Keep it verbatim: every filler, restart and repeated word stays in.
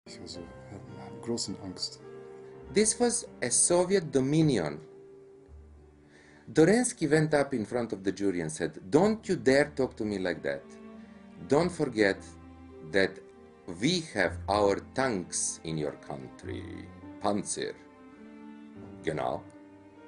Ich war so, hatte große Angst. This was a Soviet dominion. Dorensky went up in front of the jury and said, "Don't you dare talk to me like that. Don't forget that we have our tanks in your country, Panzer, Genau,